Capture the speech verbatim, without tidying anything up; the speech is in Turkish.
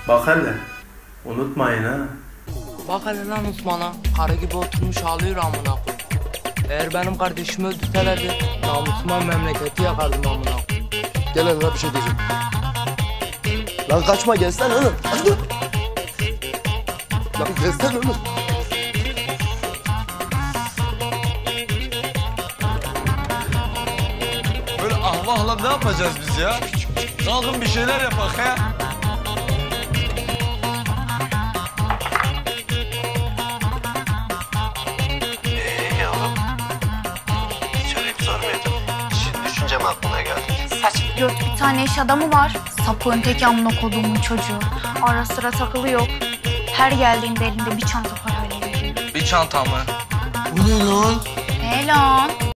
Bak hele. Unutmayın ha. Bak hele lan Osman'a, karı gibi oturmuş ağlıyor amına koyayım. Eğer benim kardeşimi öldürselerdi, namusuma memleketi yakardım amına koyayım. Gel lan bir şey diyeceğim. Lan kaçma gelsene oğlum. Hadi. Lan gelsene oğlum. Böyle ahvahla ne yapacağız biz ya? Kalkın bir şeyler yapak ya. Ee yavrum. Söyleyip sormuyordum. Şimdi düşüncem aklıma geldi. Saçma göt bir tane iş adamı var. Sapığın tek amına koduğumun çocuğu. Ara sıra takılıyor. Her geldiğinde elinde bir çanta parayla geliyor. Bir çanta mı? Bu ne lan? Ne lan?